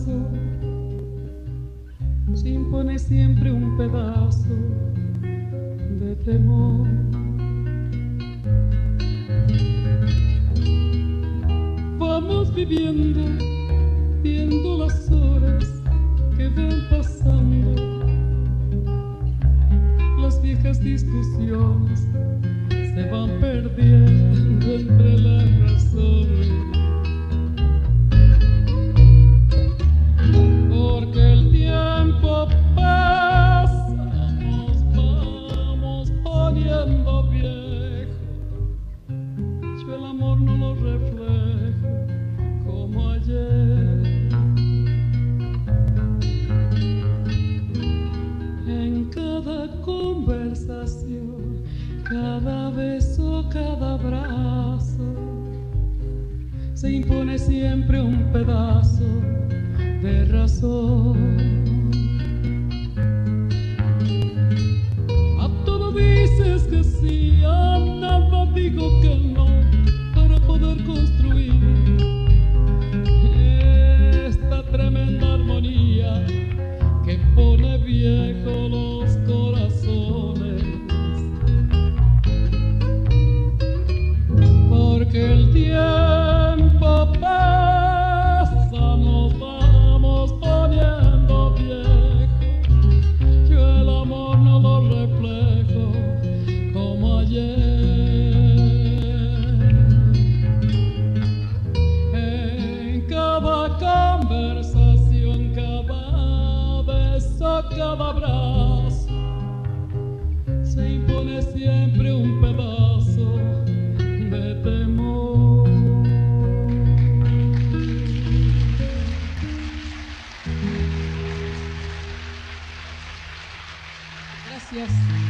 abrazo se impone siempre un pedazo de temor. Vamos viviendo, viendo las horas que van pasando, las viejas discusiones se van perdiendo entre las razones. Porque el tiempo pasa, nos vamos poniendo viejos. Yo el amor no lo reflejo como ayer. En cada conversación, cada beso, cada abrazo, se impone siempre un pedazo de razón. A todo dices que sí, a nada digo que no, para poder construir esta tremenda armonía que pone viejos los corazones. Porque el tiempo pasa, nos vamos poniendo viejos. Yo el amor no lo reflejo como ayer. En cada conversación, cada beso, cada abrazo, se impone siempre un pedazo de temor. Gracias.